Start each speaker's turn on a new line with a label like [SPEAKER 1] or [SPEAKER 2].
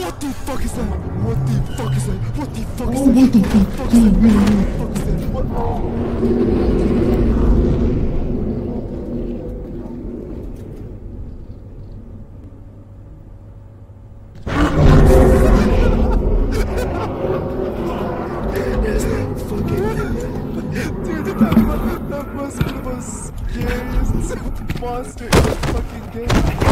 [SPEAKER 1] What the fuck is that? What the fuck is that? What the fuck is that?
[SPEAKER 2] What the fuck?
[SPEAKER 1] What the fuck is that? What? Dude, that must be the most scariest monster in the fucking game.